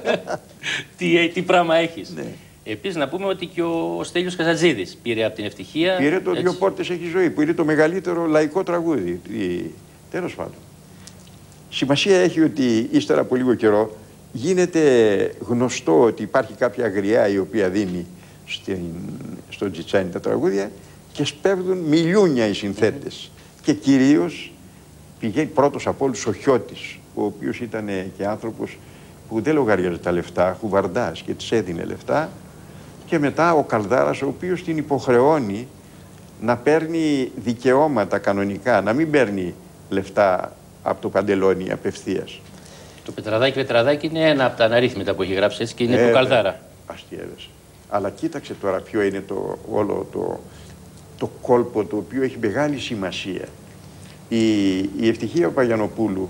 Τι πράγμα έχεις. Ναι. Επίσης να πούμε ότι και ο Στέλιος Καζατζίδης πήρε από την ευτυχία. Πήρε το «Δύο πόρτες έχει ζωή» που είναι το μεγαλύτερο λαϊκό τραγούδι. Τέλος πάντων. Σημασία έχει ότι ύστερα από λίγο καιρό γίνεται γνωστό ότι υπάρχει κάποια γριά η οποία δίνει στον Τσιτσάνη τα τραγούδια και σπέβδουν μιλούνια οι συνθέτες. Και κυρίως πηγαίνει πρώτος από όλους ο Χιώτης, ο οποίος ήταν και άνθρωπος που δεν λογαριάζει τα λεφτά, χουβαρντάς και της έδινε λεφτά. Και μετά ο Καλδάρας, ο οποίος την υποχρεώνει να παίρνει δικαιώματα κανονικά, να μην παίρνει λεφτά από το παντελόνι απευθείας. Το Πετραδάκι είναι ένα από τα αναρρύθμιτα που έχει γράψει έτσι και είναι του Καλδάρα. Αστείευες. Αλλά κοίταξε τώρα ποιο είναι όλο το κόλπο το οποίο έχει μεγάλη σημασία. Η Ευτυχία Παπαγιαννοπούλου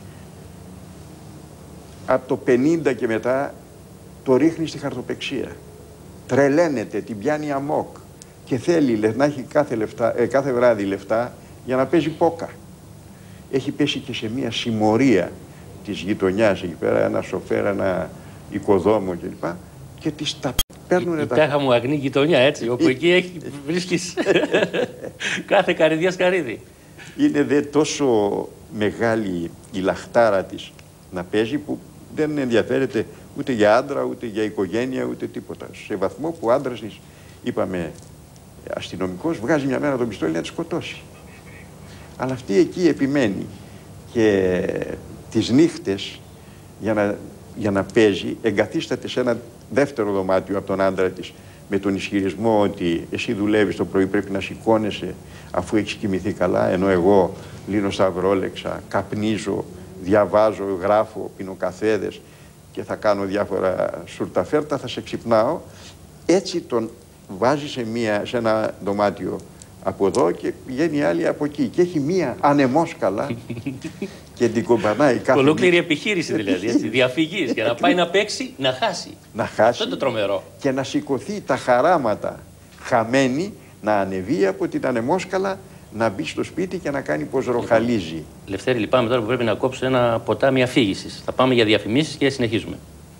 από το 50 και μετά το ρίχνει στη χαρτοπεξία. Τρελαίνεται, την πιάνει αμόκ και θέλει να έχει κάθε βράδυ λεφτά για να παίζει πόκα. Έχει πέσει και σε μια συμμορία της γειτονιάς εκεί πέρα, ένα σοφέρ, ένα οικοδόμο κλπ. Και τις τα παίρνουνε τα... Η τάχα μου αγνή γειτονιά, έτσι, όπου εκεί βρίσκεις κάθε καρυδιά σκαρίδι. Είναι δε τόσο μεγάλη η λαχτάρα της να παίζει που δεν ενδιαφέρεται ούτε για άντρα, ούτε για οικογένεια, ούτε τίποτα. Σε βαθμό που ο άντρας της, είπαμε, αστυνομικός, βγάζει μια μέρα τον πιστόλι να τη σκοτώσει. Αλλά αυτή εκεί επιμένει και τις νύχτες για να παίζει εγκαθίσταται σε ένα δεύτερο δωμάτιο από τον άντρα της με τον ισχυρισμό ότι εσύ δουλεύεις το πρωί, πρέπει να σηκώνεσαι αφού έχεις κοιμηθεί καλά, ενώ εγώ λύνω σταυρόλεξα, καπνίζω, διαβάζω, γράφω, πίνω καφέδες και θα κάνω διάφορα σουρταφέρτα, θα σε ξυπνάω. Έτσι τον βάζει σε ένα δωμάτιο από εδώ και πηγαίνει η άλλη από εκεί. Και έχει μία ανεμόσκαλα και την κομπανάει κάθε. Ολόκληρη επιχείρηση δηλαδή, έτσι, διαφυγής για να πάει να παίξει, να χάσει. Να χάσει. Αυτό είναι το τρομερό. Και να σηκωθεί τα χαράματα χαμένη, να ανεβεί από την ανεμόσκαλα, να μπει στο σπίτι και να κάνει πως ροχαλίζει. Λευτέρη, λυπάμαι τώρα που πρέπει να κόψω ένα ποτάμι αφήγησης. Θα πάμε για διαφημίσεις και συνεχίζουμε.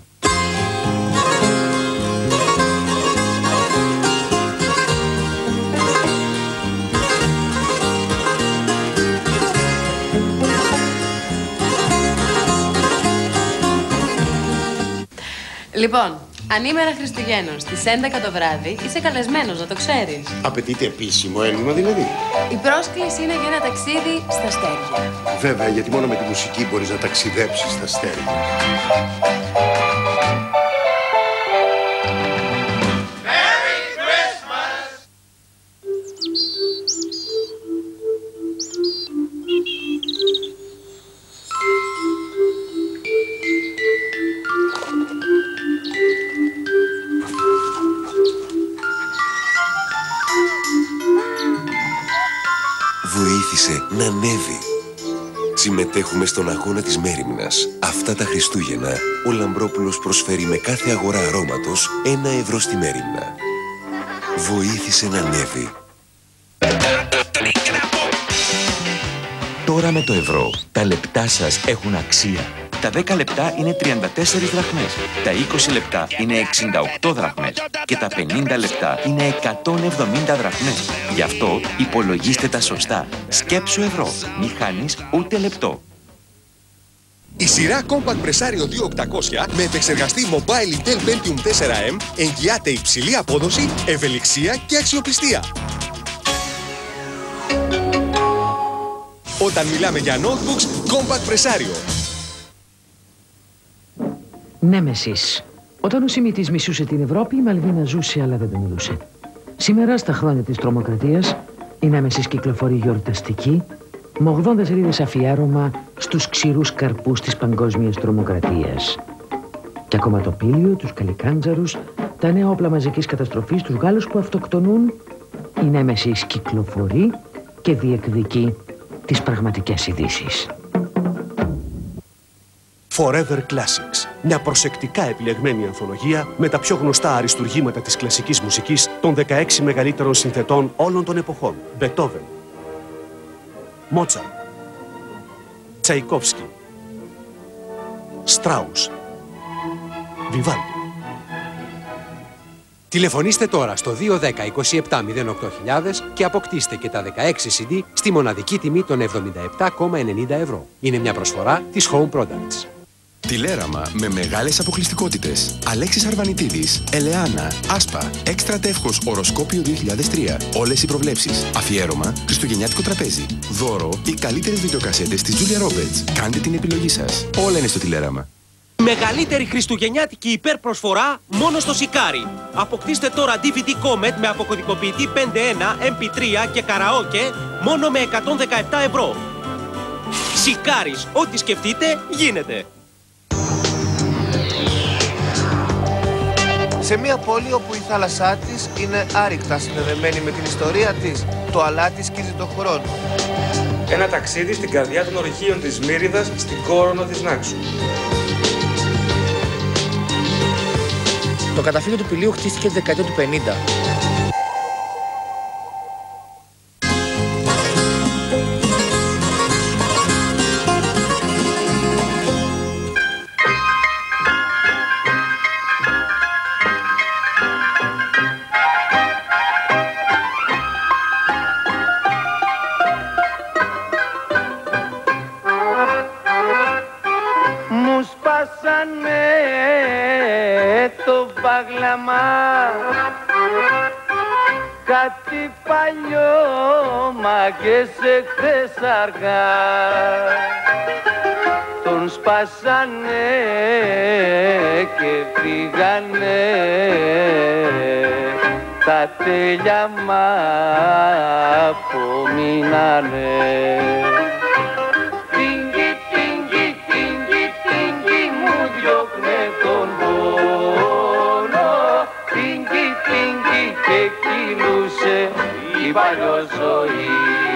Λοιπόν, ανήμερα Χριστουγέννων στις 11 το βράδυ είσαι καλεσμένος, να το ξέρεις. Απαιτείται επίσημο έννοημα δηλαδή. Η πρόσκληση είναι για ένα ταξίδι στα αστέρια. Βέβαια, γιατί μόνο με τη μουσική μπορείς να ταξιδέψεις στα αστέρια. Βοήθησε να ανέβει. Συμμετέχουμε στον αγώνα της μέριμνας. Αυτά τα Χριστούγεννα, ο Λαμπρόπουλος προσφέρει με κάθε αγορά αρώματος 1 ευρώ στη μέριμνα. Βοήθησε να ανέβει. Τώρα με το ευρώ, τα λεπτά σας έχουν αξία. Τα 10 λεπτά είναι 34 δραχμές, τα 20 λεπτά είναι 68 δραχμές και τα 50 λεπτά είναι 170 δραχμές. Γι' αυτό υπολογίστε τα σωστά. Σκέψου ευρώ, μη χάνεις ούτε λεπτό. Η σειρά Compact Presario 2800 με επεξεργαστή Mobile Intel Pentium 4M εγγυάται υψηλή απόδοση, ευελιξία και αξιοπιστία. Όταν μιλάμε για notebooks, Compact Presario. Νέμεσης. Όταν ο Σιμίτης μισούσε την Ευρώπη, η Μαλβίνα ζούσε αλλά δεν τον μιλούσε. Σήμερα, στα χρόνια της τρομοκρατίας, η Νέμεσης κυκλοφορεί γιορταστική, με 80 σελίδες αφιέρωμα στους ξηρούς καρπούς της παγκόσμιας τρομοκρατίας. Και ακόμα το πήλιο, τους καλικάντζαρους, τα νέα όπλα μαζικής καταστροφής, τους Γάλλους που αυτοκτονούν, η Νέμεσης κυκλοφορεί και διεκδικεί τις πραγματικές ειδήσεις. Forever Classics. Μια προσεκτικά επιλεγμένη ανθολογία με τα πιο γνωστά αριστουργήματα της κλασικής μουσικής των 16 μεγαλύτερων συνθετών όλων των εποχών. Μπετόβεν, Μότσαρτ, Τσαϊκόφσκι, Στράους, Βιβάλντι. Τηλεφωνήστε τώρα στο 210-27-08.000 και αποκτήστε και τα 16 CD στη μοναδική τιμή των 77,90 ευρώ. Είναι μια προσφορά της Home Products. Τηλέραμα με μεγάλες αποκλειστικότητες. Αλέξης Αρβανιτίδης, Ελεάνα, Άσπα, Έξτρα Τεύχος, Οροσκόπιο 2003. Όλες οι προβλέψεις. Αφιέρωμα, Χριστουγεννιάτικο τραπέζι. Δώρο, οι καλύτερες βιντεοκασέτες της Julia Roberts. Κάντε την επιλογή σας. Όλα είναι στο τηλέραμα. Μεγαλύτερη χριστουγεννιάτικη υπερπροσφορά μόνο στο Σικάρι. Αποκτήστε τώρα DVD Comet με αποκωδικοποιητή 5.1, MP3 και καραόκε μόνο με 117 ευρώ. Σικάρις, ό,τι σκεφτείτε γίνεται. Σε μια πόλη όπου η θάλασσά της είναι άρρηκτα συνδεδεμένη με την ιστορία της, το αλάτι σκίζει τον χρόνο. Ένα ταξίδι στην καρδιά των ορυχείων της Μύριδας, στην Κόρονο της Νάξου. Το καταφύγιο του Πηλίου χτίστηκε τη δεκαετία του 50. Κάτι παλιό μάγκες εχθές αργά τον σπάσανε και φύγανε τα τέλεια μ' απομείνανε. Τίνγκι, τίνγκι, τίνγκι, τίνγκι μου διώχνε τον πόνο. Τίνγκι, τίνγκι και κυλούσε η παλιό ζωή.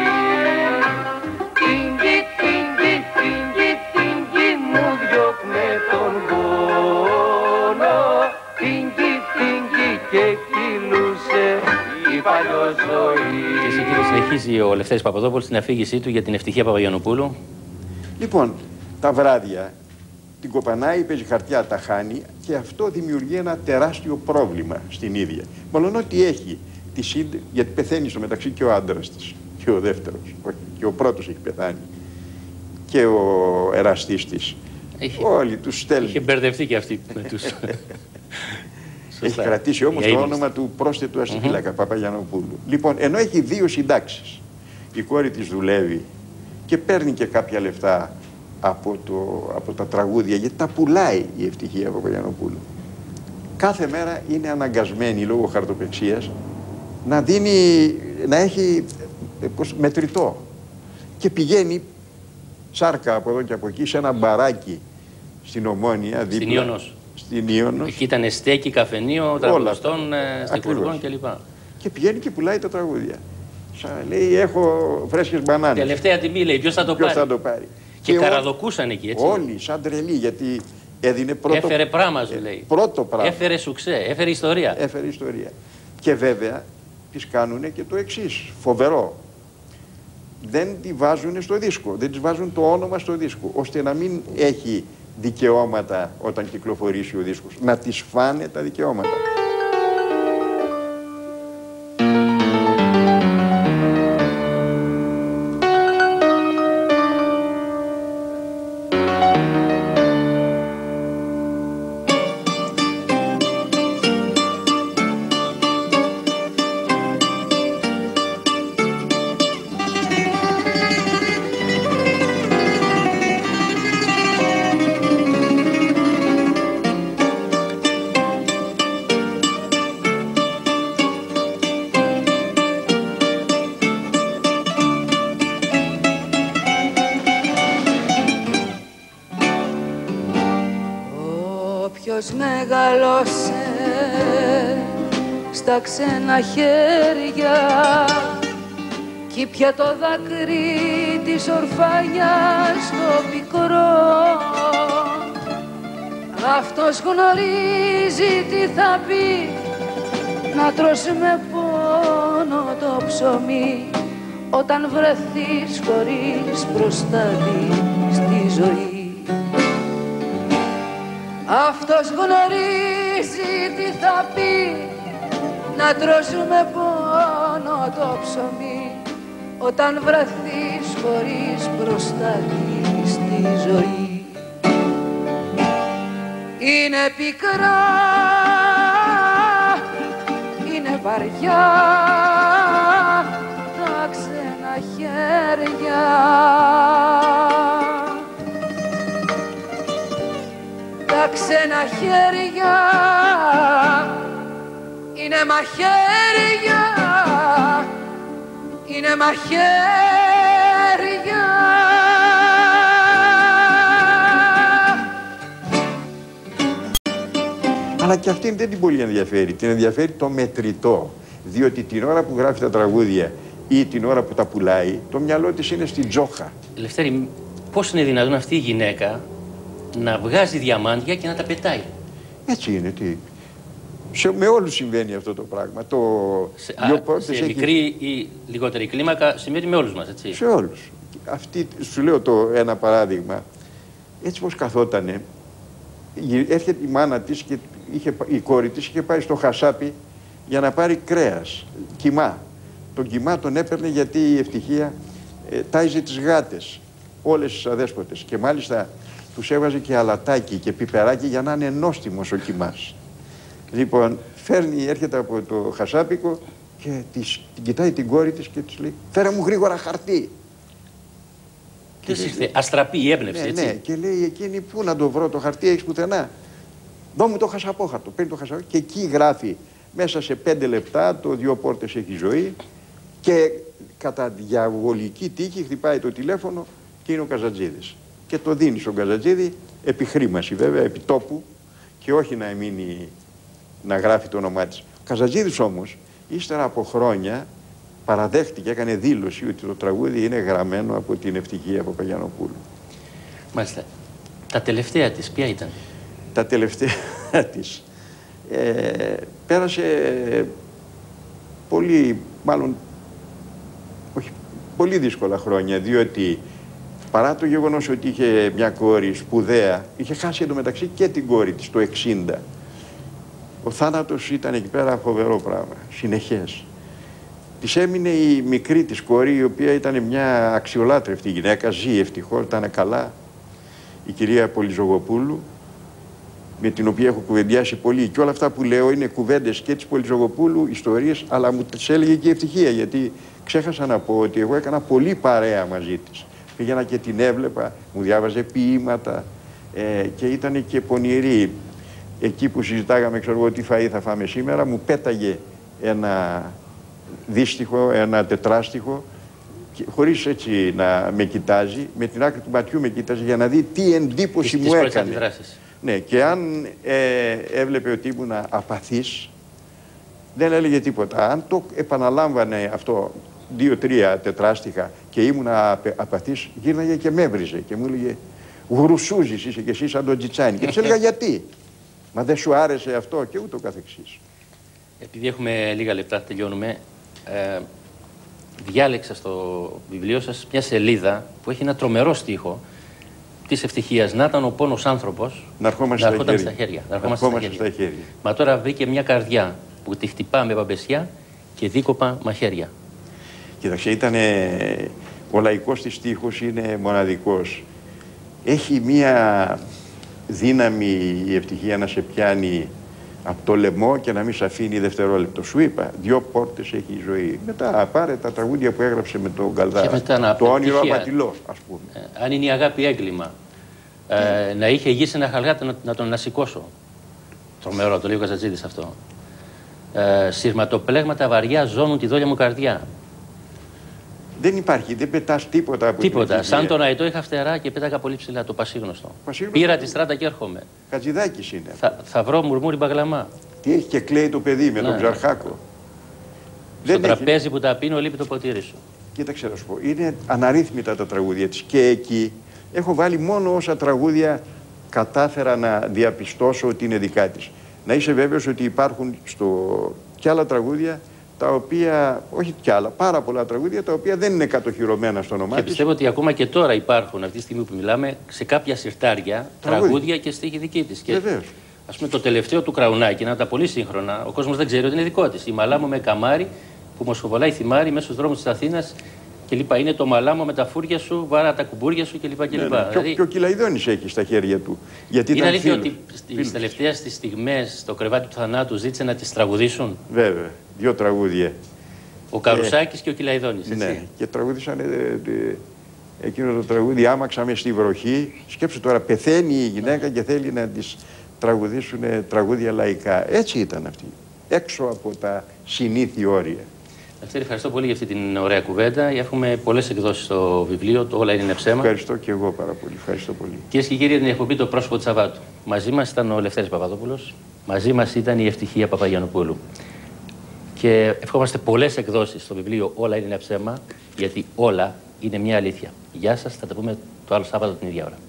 Τίνγκι, τίνγκι, τίνγκι, τίνγκι μου διώχνε τον πόνο. Τίνγκι, τίνγκι και κυλούσε η παλιό ζωή. Και σε κύριε, συνεχίζει ο Λευτέρης Παπαδόπουλος στην αφήγησή του για την Ευτυχία Παπαγιαννοπούλου. Λοιπόν, τα βράδια την κοπανάει, παίζει χαρτιά, τα χάνει και αυτό δημιουργεί ένα τεράστιο πρόβλημα στην ίδια. Μολονότι έχει γιατί πεθαίνει στο μεταξύ και ο άντρας της και ο δεύτερος, όχι, και ο πρώτος έχει πεθάνει και ο εραστής της. Όλοι τους στέλνουν. Είχε μπερδευτεί και αυτή με τους... Έχει κρατήσει όμως το όνομα του πρόσθετου αστιφύλακα Παπαγιαννοπούλου. Λοιπόν, ενώ έχει δύο συντάξεις, η κόρη της δουλεύει και παίρνει και κάποια λεφτά από τα τραγούδια, γιατί τα πουλάει η Ευτυχία Παπαγιαννοπούλου. Κάθε μέρα είναι αναγκασμένη λόγω χαρτοπεξίας να έχει μετρητό και πηγαίνει σάρκα από εδώ και από εκεί σε ένα μπαράκι στην Ομόνια, δίπλα. Στην Ίωνος. Εκεί ήταν στέκι, καφενείο, τραγουδιστών, στιχουργών κλπ. Και πηγαίνει και πουλάει τα τραγούδια. Λέει, έχω φρέσκες μπανάνες. Τελευταία τιμή, λέει, ποιος θα το πάρει. Και καραδοκούσαν εκεί, έτσι. Όλοι, σαν τρελοί, γιατί έδινε πρώτο... Έφερε πράμα, σου λέει. Πρώτο πράγμα. Έφερε σουξέ, έφερε ιστορία. Έφερε ιστορία. Και βέβαια, τις κάνουν και το εξής, φοβερό. Δεν τη βάζουν στο δίσκο, δεν της βάζουν το όνομα στο δίσκο, ώστε να μην έχει δικαιώματα όταν κυκλοφορήσει ο δίσκος. Να τις φάνε τα δικαιώματα. Μεγαλώσε στα ξένα χέρια κι ήπια το δάκρυ της ορφάνιας το πικρό. Αυτός γνωρίζει τι θα πει να τρως με πόνο το ψωμί όταν βρεθείς χωρίς προστάτη στη ζωή. Αυτός γνωρίζει τι θα πει να τρως με πόνο το ψωμί όταν βρεθείς χωρίς προστάτη στη ζωή. Είναι πικρά, είναι βαριά τα ξένα χέρια. Τα ξένα χέρια είναι μαχαίρια, είναι μαχαίρια. Αλλά και αυτήν δεν την πολύ ενδιαφέρει. Την ενδιαφέρει το μετρητό. Διότι την ώρα που γράφει τα τραγούδια ή την ώρα που τα πουλάει, το μυαλό της είναι στην τζόχα. Ελευθέρη, πώς είναι δυνατόν αυτή η γυναίκα να βγάζει διαμάντια και να τα πετάει? Έτσι είναι. Με όλους συμβαίνει αυτό το πράγμα. Σε μικρή ή λιγότερη κλίμακα συμβαίνει με όλους μας, έτσι? Σε όλους. Αυτή, σου λέω ένα παράδειγμα. Έτσι πως καθότανε, έρχεται η μάνα της και η κόρη της είχε πάει στο χασάπι για να πάρει κρέας, κιμά. Τον κιμά τον έπαιρνε γιατί η Ευτυχία τάιζε τις γάτες, όλες τις αδέσποτες. Και μάλιστα τους έβαζε και αλατάκι και πιπεράκι για να είναι νόστιμος ο κιμάς. Λοιπόν, έρχεται από το χασάπικο και την κοιτάει την κόρη της και της λέει «Φέρε μου γρήγορα χαρτί». Τι ήρθε, αστραπή η έμπνευση, έτσι? Ναι, και λέει εκείνη «Πού να το βρω το χαρτί, έχεις πουθενά?» «Δώ μου το χασαπόχαρτο». Παίρνει το χασαπόχαρτο και εκεί γράφει μέσα σε 5 λεπτά το 2 πόρτες έχει ζωή και κατά διαβολική τύχη χτυπάει το τηλέφωνο και είναι ο Καζατζίδης. Και το δίνει στον Καζατζίδη, επί χρήμαση βέβαια, επί τόπου, και όχι να μείνει να γράφει το όνομά της. Ο Καζατζίδης όμως, ύστερα από χρόνια, παραδέχτηκε, έκανε δήλωση ότι το τραγούδι είναι γραμμένο από την Ευτυχία Παπαγιαννοπούλου. Μάλιστα. Τα τελευταία της ποια ήταν? Τα τελευταία της πέρασε πολύ δύσκολα χρόνια, διότι παρά το γεγονός ότι είχε μια κόρη σπουδαία, είχε χάσει εντωμεταξύ και την κόρη της το 60. Ο θάνατος ήταν εκεί πέρα φοβερό πράγμα, συνεχές. Της έμεινε η μικρή της κόρη, η οποία ήταν μια αξιολάτρευτη γυναίκα, ζει ευτυχώς, ήταν καλά, η κυρία Πολυζογοπούλου, με την οποία έχω κουβεντιάσει πολύ. Και όλα αυτά που λέω είναι κουβέντες και της Πολυζογοπούλου, ιστορίες, αλλά μου τις έλεγε και η Ευτυχία, γιατί ξέχασα να πω ότι εγώ έκανα πολύ παρέα μαζί της. Πήγαινα και την έβλεπα, μου διάβαζε ποίηματα και ήταν και πονηρή. Εκεί που συζητάγαμε, ξέρω εγώ, τι φαΐ θα φάμε σήμερα, μου πέταγε ένα δύστιχο, ένα τετράστιχο, χωρίς έτσι να με κοιτάζει, με την άκρη του ματιού με κοίταζε για να δει τι εντύπωση μου έκανε. Ναι, και αν έβλεπε ότι ήμουν απαθής, δεν έλεγε τίποτα. Αν το επαναλάμβανε αυτό 2-3 τετράστιχα και ήμουν απαθής, γύρναγε και με έβριζε και μου έλεγε «Γρουσούζης είσαι και εσύ σαν τον Τζιτσάνι». Και τους έλεγα «Γιατί, μα δεν σου άρεσε αυτό» και ούτω καθεξής. Επειδή έχουμε λίγα λεπτά, τελειώνουμε. Διάλεξα στο βιβλίο σας μια σελίδα που έχει ένα τρομερό στίχο της ευτυχίας να ήταν ο πόνος άνθρωπος, να ερχόμαστε στα χέρια. Στα χέρια. Μα τώρα βρήκε μια καρδιά που τη χτυπά με παπεσιά και δίκοπα μαχαίρια. Κοίταξε, ο λαϊκός της στίχος είναι μοναδικός. Έχει μια δύναμη η ευτυχία να σε πιάνει από το λαιμό και να μην σε αφήνει δευτερόλεπτο. Σου είπα, 2 πόρτες έχει η ζωή. Μετά πάρε τα τραγούδια που έγραψε με τον Γκαλδάρα. Το όνειρο απατηλό, ας πούμε. Αν είναι η αγάπη έγκλημα, να είχε γη σε ένα χαλγάτι να τον ανασηκώσω. Τρομερό, το λέει ο Καζατζίδης αυτό. Σειρματοπλέγματα βαριά ζώνουν τη δόλια μου καρδιά. Δεν υπάρχει, δεν πετάς τίποτα από τίποτα. Σαν τον Αετό είχα φτερά και πέταγα πολύ ψηλά, το πασίγνωστο. Πήρα τη στράτα και έρχομαι. Χατζηδάκης είναι. Θα βρω μουρμούρι μπαγλαμά. Τι έχει και κλαίει το παιδί με τον Ψαρχάκο. Στο τραπέζι που τα πίνω λείπει το ποτήρι σου. Κοίταξε να σου πω, είναι αναρρύθμιτα τα τραγούδια της. Και εκεί έχω βάλει μόνο όσα τραγούδια κατάφερα να διαπιστώσω ότι είναι δικά της. Να είσαι βέβαιος ότι υπάρχουν κι άλλα τραγούδια, τα οποία, όχι κι άλλα, πάρα πολλά τραγούδια, τα οποία δεν είναι κατοχυρωμένα στο όνομά της. Και πιστεύω ότι ακόμα και τώρα υπάρχουν, αυτή τη στιγμή που μιλάμε, σε κάποια συρτάρια, τραγούδια και στίχη δική της. Βεβαίως. Ας πούμε το τελευταίο του Κραουνάκη, να τα πολύ σύγχρονα, ο κόσμος δεν ξέρει ότι είναι δικό της. Η Μαλάμο με καμάρι που μοσχοβολάει θυμάρι μέσα στους δρόμους της Αθήνας κλπ. Είναι το Μαλάμο με τα φούρια σου, βάρα τα κουμπούρια σου κλπ. Ναι. Δηλαδή... Και ο Κυλαϊδόνης έχει στα χέρια του. Γιατί είναι αλήθεια ότι στις τελευταίες στιγμές στο κρεβάτι του θανάτου ζήτησε να τις τραγουδήσουν. Βέβαια. 2 τραγούδια. Ο Καρουσάκης και ο Κυλαϊδόνης. Ναι, και τραγούδησαν εκείνο το τραγούδι «Άμαξα με στη βροχή». Σκέψου τώρα, πεθαίνει η γυναίκα και θέλει να της τραγουδήσουν τραγούδια λαϊκά. Έτσι ήταν αυτή. Έξω από τα συνήθη όρια. Ευχαριστώ πολύ για αυτή την ωραία κουβέντα. Έχουμε πολλές εκδόσεις στο βιβλίο, το Όλα είναι ψέμα. Ευχαριστώ και εγώ πάρα πολύ. Ευχαριστώ πολύ. Κυρίες και κύριοι, την εκπομπή Το Πρόσωπο του Σαββάτου. Μαζί μας ήταν ο Λευτέρης Παπαδόπουλος. Μαζί μας ήταν η Ευτυχία Παπαγιαννοπούλου. Και ευχόμαστε πολλές εκδόσεις στο βιβλίο Όλα είναι ψέμα, γιατί όλα είναι μια αλήθεια. Γεια σας, θα τα πούμε το άλλο Σάββατο την ίδια ώρα.